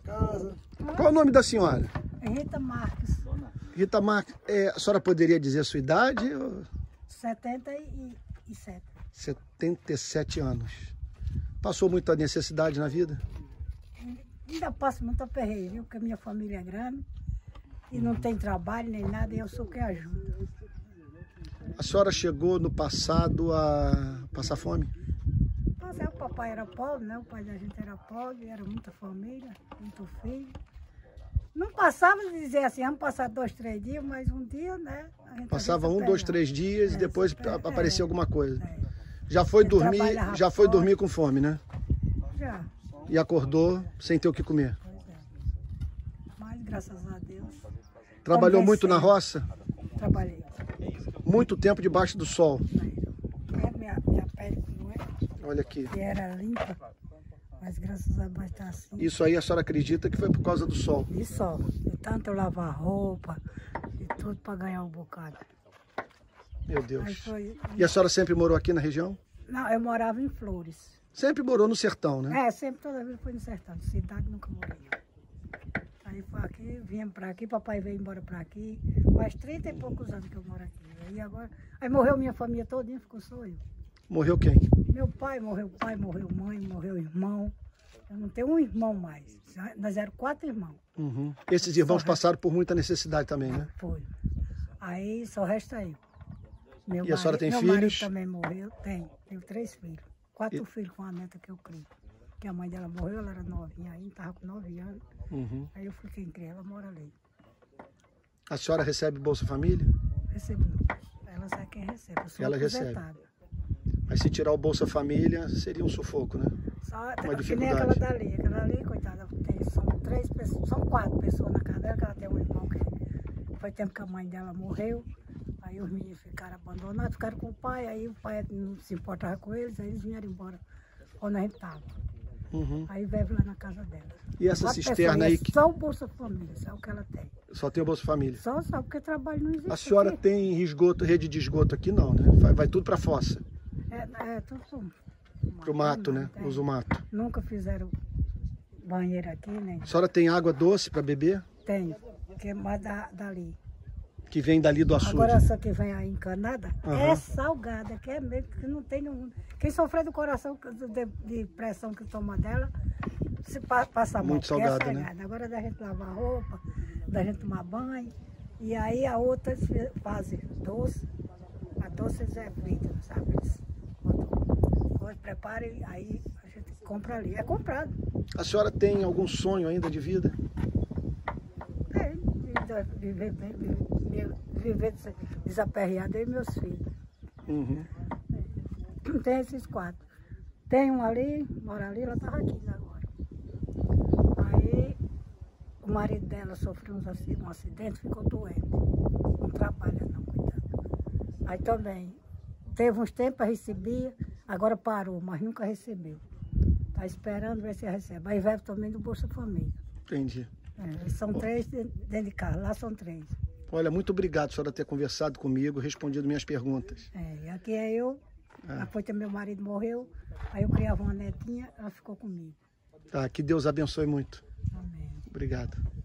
casa. Qual é o nome da senhora? Rita Marques, Rita Marques. A senhora poderia dizer a sua idade? 77. 77 anos. Passou muita necessidade na vida? Ainda passo muito aperreio, viu? Porque minha família é grande e não tem trabalho nem nada e eu sou quem ajuda. A senhora chegou no passado a passar fome? Mas o papai era pobre, né? O pai da gente era pobre, era muita família, muito filho. Não passava de dizer assim, vamos passar 2, 3 dias, mas um dia, né? Passava 1, 2, 3 dias e depois aparecia alguma coisa. É. Já foi Ele dormir, trabalhava já foi fora. dormir com fome, né? Já, E acordou sem ter o que comer. pois é. Mas graças a Deus. Trabalhou muito na Convenceu. roça? Trabalhei. Muito tempo debaixo do sol. Minha pele não é, Olha aqui. que era limpa, mas graças a Deus está assim. Isso aí a senhora acredita que foi por causa do sol? E só, de tanto eu lavar roupa e tudo para ganhar um bocado. Meu Aí Deus. foi. E a senhora sempre morou aqui na região? Não, eu morava em Flores. Sempre morou no sertão, né? Sempre, toda vez foi no sertão. Cidade nunca morei. Aí foi aqui, viemos para aqui, papai veio embora para aqui. Faz 30 e poucos anos que eu moro aqui. Aí agora. Aí morreu minha família todinha, ficou só eu. Morreu quem? Meu pai, morreu mãe, morreu irmão. Eu não tenho um irmão mais. Nós éramos 4 irmãos. Uhum. Esses irmãos passaram por muita necessidade também, né? Foi. Aí só resta eu. E a senhora tem meu filhos? marido também morreu. Tenho 3 filhos. 4 filhos com a neta que eu crio. Porque a mãe dela morreu, ela era novinha ainda, estava com 9 anos. Uhum. Aí eu fui quem cria, ela mora ali. A senhora recebe Bolsa Família? Recebo não. Ela sabe quem recebe. Eu sou Ela recebe. aposentada. Mas se tirar o Bolsa Família, seria um sufoco, né? Só, Uma que nem aquela dificuldade. dali. Aquela ali, coitada, são 3 pessoas, são 4 pessoas na casa dela, que ela tem um irmão que foi tempo que a mãe dela morreu. Aí os meninos ficaram abandonados, ficaram com o pai, aí o pai não se importava com eles, aí eles vieram embora quando a gente estava. Uhum. Aí veio lá na casa dela. E essa 4 cisterna aí pessoas, que Só o Bolsa Família, só o que ela tem. só tem o Bolsa Família? Só porque trabalho não existe. A senhora aqui. tem esgoto, rede de esgoto aqui não, né? Vai tudo para fossa, Tudo pro mato, né? é. Usa o mato. Nunca fizeram banheiro aqui, né? A senhora tem água doce para beber? Tem, que é mais dali. Que vem dali do açude? Agora essa que vem aí encanada Aham. é salgada, que é mesmo, que não tem nenhum. Quem sofrer do coração de pressão que toma dela, se passa mal. Muito porque salgada, é né? salgada. Agora da gente lavar roupa, da gente tomar banho. E aí a outra faz doce. A doce é frita, sabe? Eles botam, prepara e aí a gente compra ali. É comprado. A senhora tem algum sonho ainda de vida? Viver bem, viver desaperreado, eu e meus filhos. Uhum. Tem esses 4. Tem um ali, mora ali, ela estava aqui agora. Aí o marido dela sofreu um acidente, ficou doente. Não trabalha não, cuidado. Aí também, teve uns tempos, recebia, agora parou, mas nunca recebeu. Está esperando ver se recebe. Aí vive também do Bolsa Família. Entendi. São 3 dentro de casa, lá são 3. Olha, muito obrigado, senhora, ter conversado comigo, respondido minhas perguntas. E aqui é eu, depois que meu marido morreu, aí eu criava uma netinha, ela ficou comigo. Tá, que Deus abençoe muito. Amém. Obrigado.